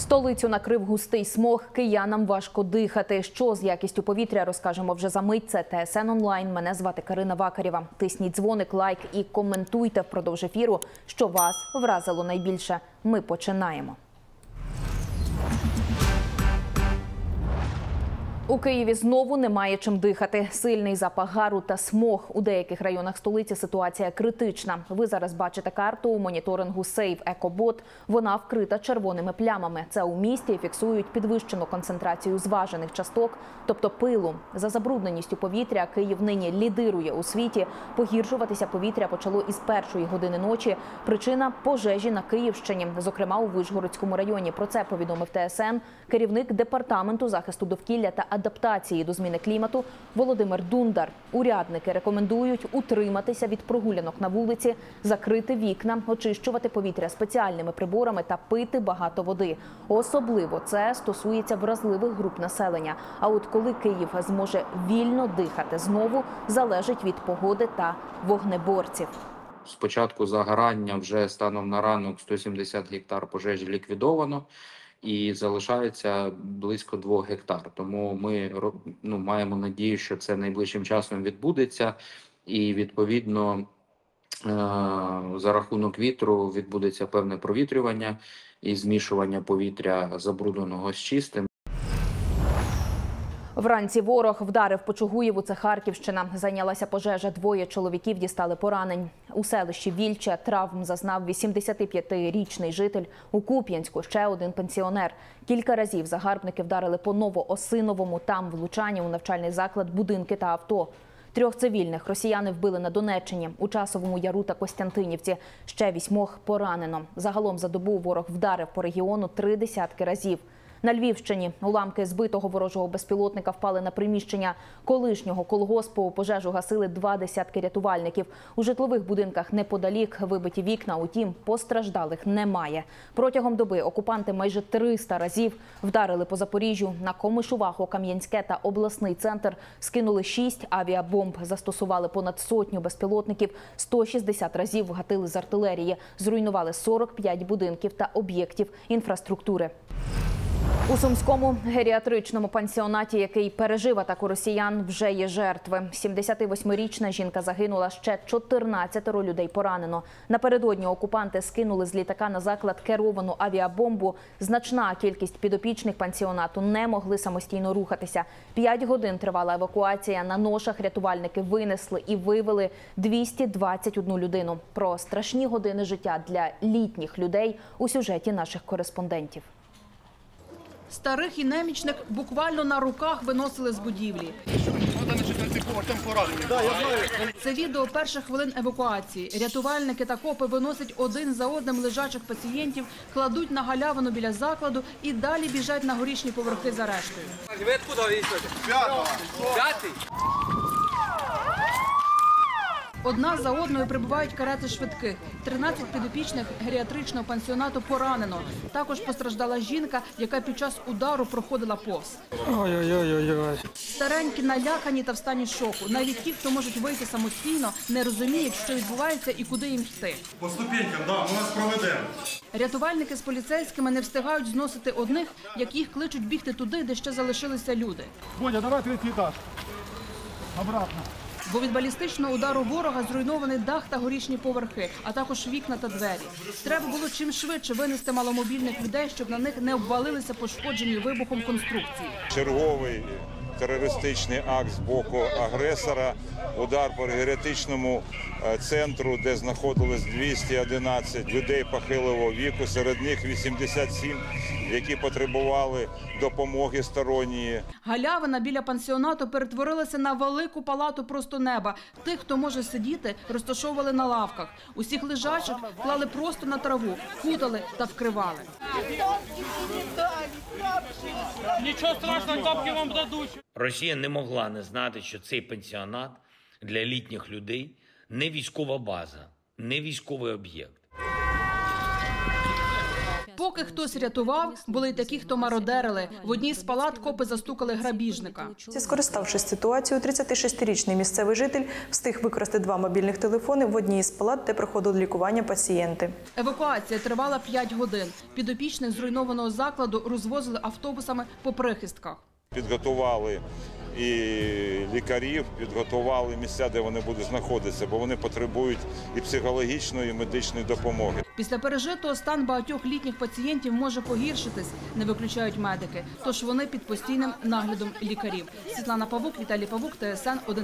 Столицю накрив густий смог, киянам важко дихати. Що з якістю повітря, розкажемо вже за мить. Це ТСН онлайн. Мене звати Карина Вакарєва. Тисніть дзвоник, лайк і коментуйте впродовж ефіру, що вас вразило найбільше. Ми починаємо. У Києві знову немає чим дихати. Сильний запах гару та смог. У деяких районах столиці ситуація критична. Ви зараз бачите карту у моніторингу Save EcoBot. Вона вкрита червоними плямами. Це у місті фіксують підвищену концентрацію зважених часток, тобто пилу. За забрудненістю повітря Київ нині лідирує у світі. Погіршуватися повітря почало із 1-ї години ночі. Причина – пожежі на Київщині, зокрема у Вишгородському районі. Про це повідомив ТСН керівник Департаменту захисту довкілля та адаптації до зміни клімату Володимир Дундар. Урядники рекомендують утриматися від прогулянок на вулиці, закрити вікна, очищувати повітря спеціальними приборами та пити багато води. Особливо це стосується вразливих груп населення. А от коли Київ зможе вільно дихати знову, залежить від погоди та вогнеборців. З початку загорання вже станом на ранок 170 гектар пожежі ліквідовано. І залишається близько 2 гектар. Тому ми маємо надію, що це найближчим часом відбудеться. І, відповідно, за рахунок вітру відбудеться певне провітрювання і змішування повітря забрудненого з чистим. Вранці ворог вдарив по Чугуєву, це Харківщина. Зайнялася пожежа, 2 чоловіків дістали поранень. У селищі Вільче травм зазнав 85-річний житель. У Куп'янську ще 1 пенсіонер. Кілька разів загарбники вдарили по Новоосиновому. Там влучання у навчальний заклад, будинки та авто. 3 цивільних росіяни вбили на Донеччині, у Часовому Яру та Костянтинівці. Ще 8 поранено. Загалом за добу ворог вдарив по регіону 30 разів. На Львівщині уламки збитого ворожого безпілотника впали на приміщення колишнього колгоспу. Пожежу гасили 20 рятувальників. У житлових будинках неподалік вибиті вікна, утім постраждалих немає. Протягом доби окупанти майже 300 разів вдарили по Запоріжжю. На Комишуваху, Кам'янське та обласний центр скинули 6 авіабомб, застосували понад 100 безпілотників, 160 разів вгатили з артилерії, зруйнували 45 будинків та об'єктів інфраструктури. У Сумському геріатричному пансіонаті, який пережив атаку росіян, вже є жертви. 78-річна жінка загинула, ще 14 людей поранено. Напередодні окупанти скинули з літака на заклад керовану авіабомбу. Значна кількість підопічних пансіонату не могли самостійно рухатися. 5 годин тривала евакуація. На ношах рятувальники винесли і вивели 221 людину. Про страшні години життя для літніх людей у сюжеті наших кореспондентів. Старих і немічних буквально на руках виносили з будівлі. Це відео перших хвилин евакуації. Рятувальники та копи виносять один за одним лежачих пацієнтів, кладуть на галявину біля закладу і далі біжать на горішні поверхи за рештою. Ви откуда вийшли? П'ятий. Одна за одною прибувають карети швидких. 13 підопічних геріатричного пансіонату поранено. Також постраждала жінка, яка під час удару проходила повз. Ой-ой-ой. Старенькі, налякані та в стані шоку. Навіть ті, хто можуть вийти самостійно, не розуміють, що відбувається і куди їм йти. По ступенькам, да, ми вас проведемо. Рятувальники з поліцейськими не встигають зносити одних, як їх кличуть бігти туди, де ще залишилися люди. Бодя, давай 3-й етаж. Обратно. Бо від балістичного удару ворога зруйнований дах та горішні поверхи, а також вікна та двері. Треба було чим швидше винести маломобільних людей, щоб на них не обвалилися пошкоджені вибухом конструкції. Черговий терористичний акт з боку агресора, удар по геріатричному центру, де знаходилось 211 людей похилого віку, серед них 87, які потребували допомоги сторонньої. Галявина біля пансіонату перетворилася на велику палату просто неба. Тих, хто може сидіти, розташовували на лавках. Усіх лежачих клали просто на траву, кутали та вкривали. Нічого страшного, тапки вам дадуть. Росія не могла не знати, що цей пансіонат для літніх людей не військова база, не військовий об'єкт. Поки хтось рятував, були й такі, хто мародерили. В одній з палат копи застукали грабіжника. Скориставшись ситуацією, 36-річний місцевий житель встиг викрасти 2 мобільних телефони в одній із палат, де проходили лікування пацієнти. Евакуація тривала 5 годин. Підопічних зруйнованого закладу розвозили автобусами по прихистках. Підготували і лікарів, підготували місця, де вони будуть знаходитися, бо вони потребують і психологічної, і медичної допомоги. Після пережитого стан багатьох літніх пацієнтів може погіршитись, не виключають медики. Тож вони під постійним наглядом лікарів. Світлана Павук, Віталій Павук, ТСН 1+1.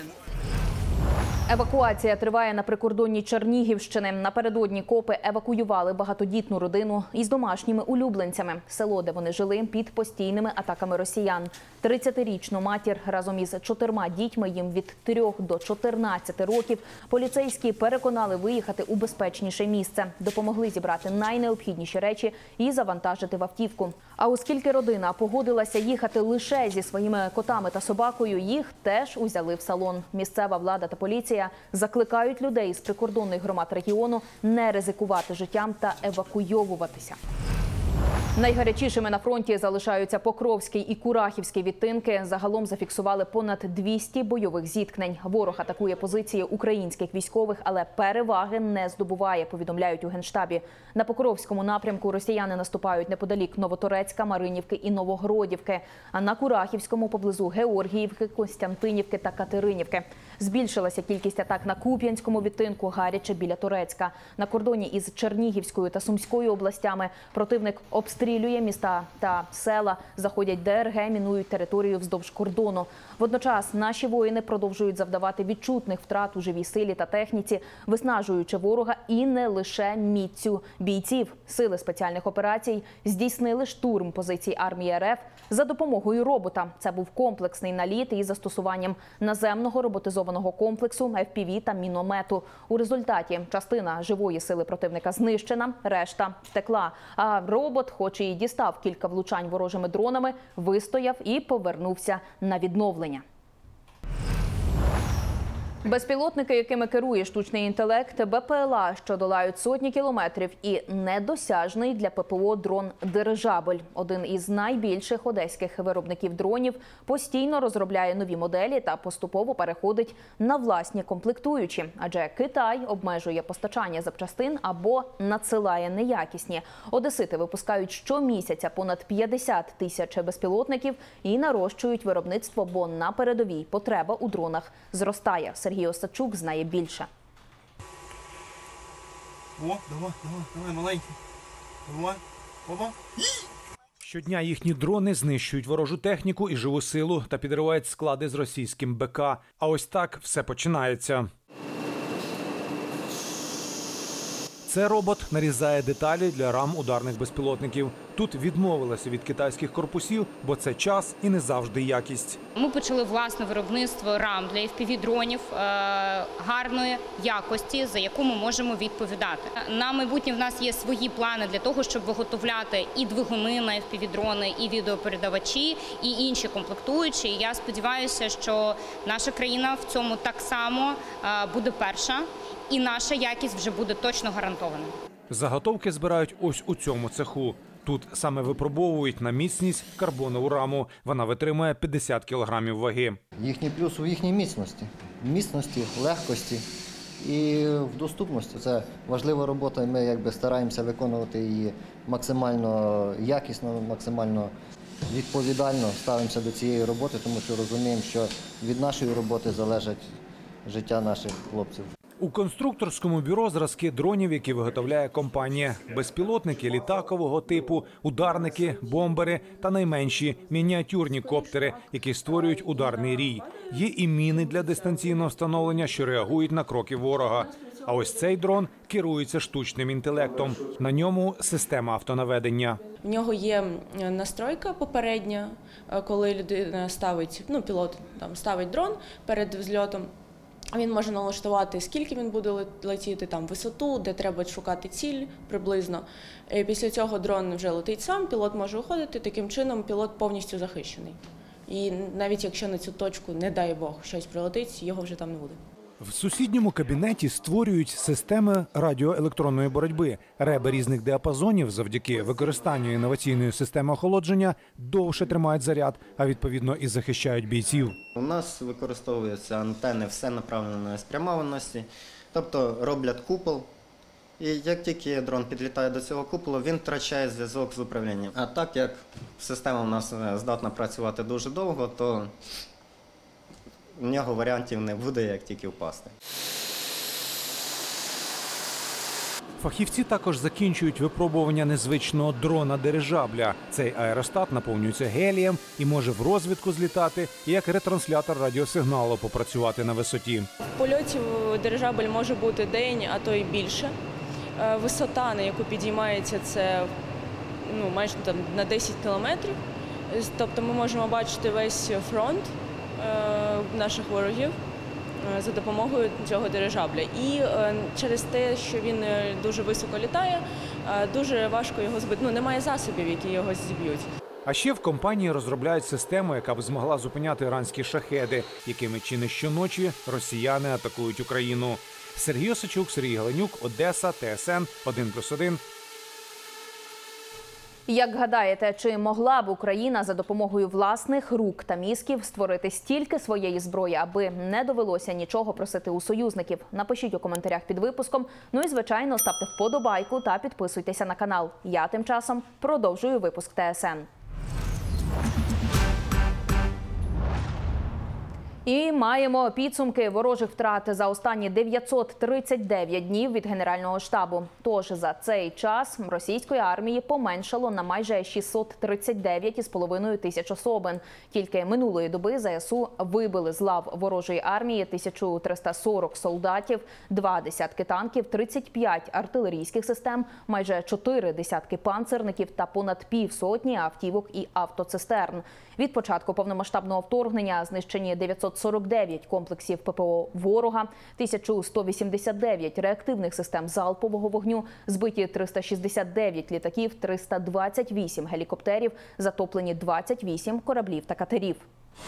Евакуація триває на прикордонні Чернігівщини. Напередодні копи евакуювали багатодітну родину із домашніми улюбленцями. Село, де вони жили, під постійними атаками росіян. 30-річну матір разом із 4 дітьми, їм від 3 до 14 років, поліцейські переконали виїхати у безпечніше місце. Допомогли зібрати найнеобхідніші речі і завантажити в автівку. А оскільки родина погодилася їхати лише зі своїми котами та собакою, їх теж узяли в салон. Місцева влада та поліція закликають людей з прикордонних громад регіону не ризикувати життям та евакуйовуватися. Найгарячішими на фронті залишаються Покровський і Курахівський відтинки. Загалом зафіксували понад 200 бойових зіткнень. Ворог атакує позиції українських військових, але переваги не здобуває, повідомляють у Генштабі. На Покровському напрямку росіяни наступають неподалік Новоторецька, Маринівки і Новогродівки. А на Курахівському поблизу Георгіївки, Костянтинівки та Катеринівки. Збільшилася кількість атак на Куп'янському відтинку, гаряче біля Торецька. На кордоні із Чернігівською та Сумською областями противник обстрілює міста та села, заходять ДРГ, мінують територію вздовж кордону. Водночас наші воїни продовжують завдавати відчутних втрат у живій силі та техніці, виснажуючи ворога і не лише міцю бійців. Сили спеціальних операцій здійснили штурм позицій армії РФ за допомогою робота. Це був комплексний наліт із застосуванням наземного роботизованого комплексу, FPV та міномету. У результаті частина живої сили противника знищена, решта втекла. А робот, хоч і дістав кілька влучань ворожими дронами, вистояв і повернувся на відновлення. Безпілотники, якими керує штучний інтелект, БПЛА, що долають сотні кілометрів, і недосяжний для ППО дрон «Дирижабль». Один із найбільших одеських виробників дронів постійно розробляє нові моделі та поступово переходить на власні комплектуючі. Адже Китай обмежує постачання запчастин або надсилає неякісні. Одесити випускають щомісяця понад 50 тисяч безпілотників і нарощують виробництво, бо на передовій потреба у дронах зростає. Сергій Осадчук знає більше. О, давай, маленький. Давай, опа. Щодня їхні дрони знищують ворожу техніку і живу силу та підривають склади з російським БК. А ось так все починається. Це робот нарізає деталі для рам ударних безпілотників. Тут відмовилися від китайських корпусів, бо це час і не завжди якість. Ми почали власне виробництво рам для FPV-дронів гарної якості, за яку ми можемо відповідати. На майбутнє в нас є свої плани для того, щоб виготовляти і двигуни на FPV-дрони, і відеопередавачі, і інші комплектуючі. І я сподіваюся, що наша країна в цьому так само буде перша, і наша якість вже буде точно гарантована. Заготовки збирають ось у цьому цеху. Тут саме випробовують на міцність карбонову раму. Вона витримує 50 кілограмів ваги. Їхній плюс у їхній міцності. Міцності, легкості і в доступності. Це важлива робота, ми стараємося виконувати її максимально якісно, максимально відповідально ставимося до цієї роботи, тому що розуміємо, що від нашої роботи залежить життя наших хлопців. У конструкторському бюро зразки дронів, які виготовляє компанія. Безпілотники літакового типу, ударники, бомбери та найменші мініатюрні коптери, які створюють ударний рій. Є і міни для дистанційного встановлення, що реагують на кроки ворога. А ось цей дрон керується штучним інтелектом. На ньому система автонаведення. В нього є настройка попередня, коли людина ставить, пілот ставить дрон перед взльотом. Він може налаштувати, скільки він буде летіти, висоту, де треба шукати ціль приблизно. І після цього дрон вже летить сам, пілот може уходити, таким чином пілот повністю захищений. І навіть якщо на цю точку, не дай Бог, щось прилетить, його вже там не буде. В сусідньому кабінеті створюють системи радіоелектронної боротьби. Реби різних діапазонів завдяки використанню інноваційної системи охолодження довше тримають заряд, а відповідно і захищають бійців. У нас використовуються антени всенаправленої спрямованості, тобто роблять купол. І як тільки дрон підлітає до цього куполу, він втрачає зв'язок з управлінням. А так як система у нас здатна працювати дуже довго, то в нього варіантів не буде, як тільки впасти. Фахівці також закінчують випробування незвичного дрона-дирижабля. Цей аеростат наповнюється гелієм і може в розвідку злітати, і як ретранслятор радіосигналу попрацювати на висоті. В польоті дирижабель може бути день, а то й більше. Висота, на яку підіймається, це майже на 10 кілометрів. Тобто ми можемо бачити весь фронт наших ворогів за допомогою цього дирижабля. І через те, що він дуже високо літає, дуже важко його збити. Немає засобів, які його зіб'ють. А ще в компанії розробляють систему, яка б змогла зупиняти іранські шахеди, якими чи не щоночі росіяни атакують Україну. Сергій Осичук, Сергій Галенюк, Одеса, ТСН 1+1. Як гадаєте, чи могла б Україна за допомогою власних рук та мізків створити стільки своєї зброї, аби не довелося нічого просити у союзників? Напишіть у коментарях під випуском. Ну і, звичайно, ставте вподобайку та підписуйтеся на канал. Я тим часом продовжую випуск ТСН. І маємо підсумки ворожих втрат за останні 939 днів від Генерального штабу. Тож за цей час російської армії поменшало на майже 639,5 тисяч особин. Тільки минулої доби ЗСУ вибили з лав ворожої армії 1340 солдатів, 2 десятки танків, 35 артилерійських систем, майже 4 десятки панцерників та понад півсотні автівок і автоцистерн. Від початку повномасштабного вторгнення знищені 949 комплексів ППО ворога, 1189 реактивних систем залпового вогню, збиті 369 літаків, 328 гелікоптерів, затоплені 28 кораблів та катерів.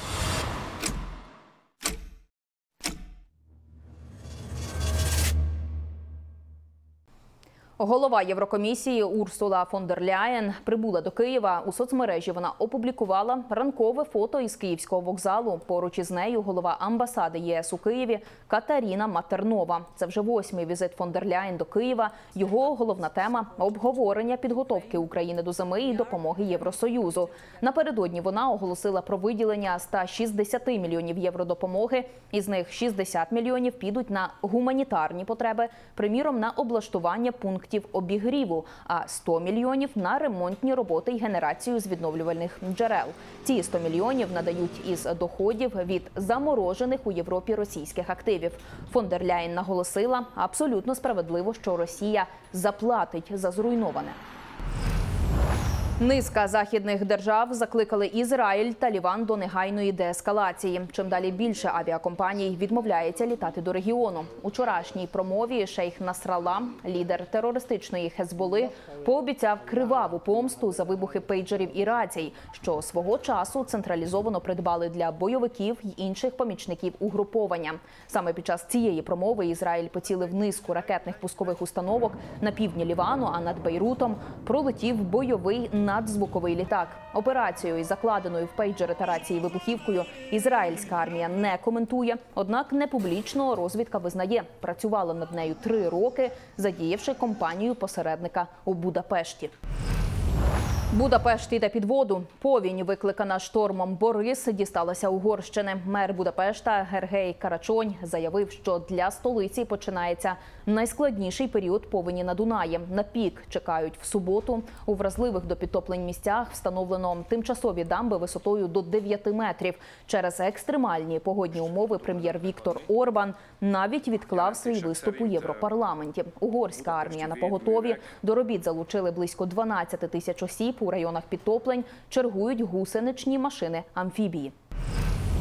Голова Єврокомісії Урсула фон дер Ляєн прибула до Києва. У соцмережі вона опублікувала ранкове фото із Київського вокзалу. Поруч із нею голова амбасади ЄС у Києві Катерина Матернова. Це вже 8-й візит фон дер Ляєн до Києва. Його головна тема – обговорення підготовки України до зими і допомоги Євросоюзу. Напередодні вона оголосила про виділення 160 мільйонів євро допомоги. Із них 60 мільйонів підуть на гуманітарні потреби, приміром на облаштування пунктів обігріву, а 100 мільйонів на ремонтні роботи і генерацію з відновлювальних джерел. Ці 100 мільйонів надають із доходів від заморожених у Європі російських активів. Фон дер Ляєн наголосила, абсолютно справедливо, що Росія заплатить за зруйноване. Низка західних держав закликали Ізраїль та Ліван до негайної деескалації. Чим далі більше авіакомпаній відмовляється літати до регіону. У вчорашній промові шейх Насралла, лідер терористичної Хезболи, пообіцяв криваву помсту за вибухи пейджерів і рацій, що свого часу централізовано придбали для бойовиків й інших помічників угруповання. Саме під час цієї промови Ізраїль поцілив низку ракетних пускових установок на півдні Лівану, а над Бейрутом пролетів бойовий надзвуковий літак. Операцію із закладеною в пейджери та рації вибухівкою ізраїльська армія не коментує, однак непублічно розвідка визнає, працювала над нею 3 роки, задіявши компанію-посередника у Будапешті. Будапешт іде під воду. Повінь, викликана штормом Борис, дісталася Угорщини. Мер Будапешта Гергей Карачонь заявив, що для столиці починається найскладніший період повені на Дунаї. На пік чекають в суботу. У вразливих до підтоплень місцях встановлено тимчасові дамби висотою до 9 метрів. Через екстремальні погодні умови прем'єр Віктор Орбан навіть відклав свій виступ у Європарламенті. Угорська армія на поготові. До робіт залучили близько 12 тисяч осіб. У районах підтоплень чергують гусеничні машини-амфібії.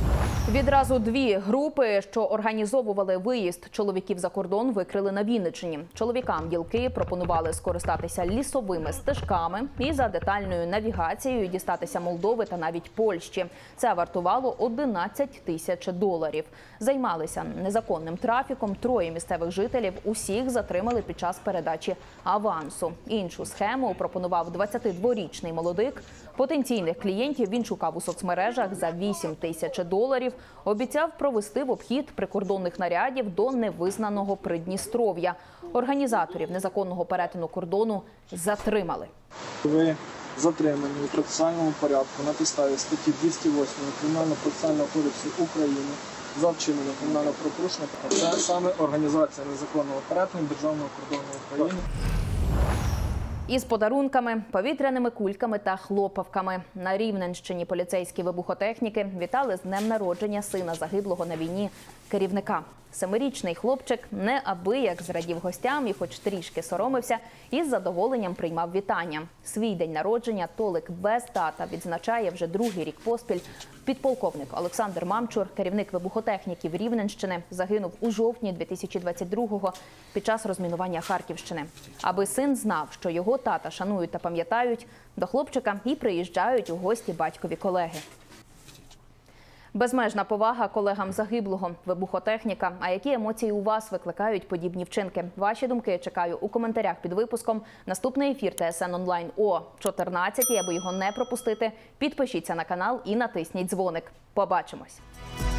Відразу дві групи, що організовували виїзд чоловіків за кордон, викрили на Вінниччині. Чоловікам ділки пропонували скористатися лісовими стежками і за детальною навігацією дістатися Молдови та навіть Польщі. Це вартувало 11 тисяч доларів. Займалися незаконним трафіком троє місцевих жителів. Усіх затримали під час передачі авансу. Іншу схему пропонував 22-річний молодик. Потенційних клієнтів він шукав у соцмережах за 8 тисяч доларів. Обіцяв провести в обхід прикордонних нарядів до невизнаного Придністров'я. Організаторів незаконного перетину кордону затримали. Ви затримані у процесуальному порядку на підставі статті 208 Кримінально-процесуального кодексу України за вчинення кримінального правопорушення. Це саме організація незаконного перетину державного кордону України. Із подарунками, повітряними кульками та хлопавками. На Рівненщині поліцейські вибухотехніки вітали з днем народження сина загиблого на війні керівника. 7-річний хлопчик неабияк зрадів гостям і хоч трішки соромився, із задоволенням приймав вітання. Свій день народження Толик без тата відзначає вже другий рік поспіль. Підполковник Олександр Мамчур, керівник вибухотехніків Рівненщини, загинув у жовтні 2022-го під час розмінування Харківщини. Аби син знав, що його тата шанують та пам'ятають, до хлопчика і приїжджають у гості батькові колеги. Безмежна повага колегам загиблого вибухотехніка. А які емоції у вас викликають подібні вчинки? Ваші думки чекаю у коментарях під випуском. Наступний ефір ТСН онлайн о 14-й. Аби його не пропустити, підпишіться на канал і натисніть дзвоник. Побачимось!